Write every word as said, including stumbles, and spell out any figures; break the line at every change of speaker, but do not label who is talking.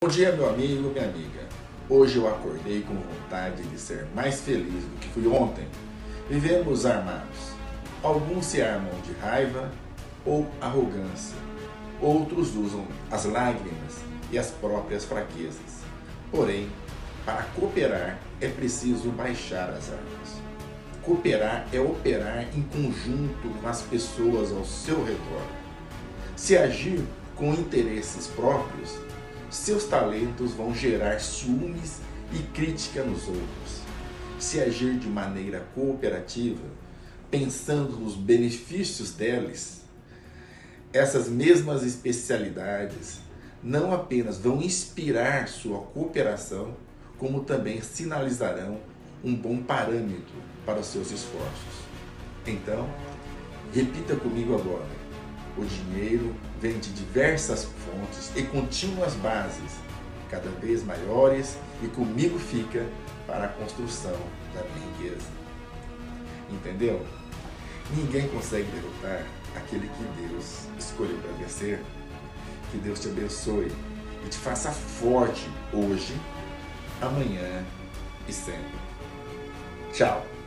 dia, meu amigo, minha amiga. Hoje eu acordei com vontade de ser mais feliz do que fui ontem. Vivemos armados. Alguns se armam de raiva ou arrogância. Outros usam as lágrimas e as próprias fraquezas. Porém, para cooperar é preciso baixar as armas. Cooperar é operar em conjunto com as pessoas ao seu redor. Se agir com interesses próprios, seus talentos vão gerar ciúmes e crítica nos outros. Se agir de maneira cooperativa, pensando nos benefícios deles, essas mesmas especialidades não apenas vão inspirar sua cooperação, como também sinalizarão um bom parâmetro para os seus esforços. Então, repita comigo agora. O dinheiro vem de diversas fontes e contínuas bases, cada vez maiores, e comigo fica para a construção da minha riqueza. Entendeu? Ninguém consegue derrotar aquele que Deus escolheu para vencer. Que Deus te abençoe e te faça forte hoje, amanhã e sempre. Tchau!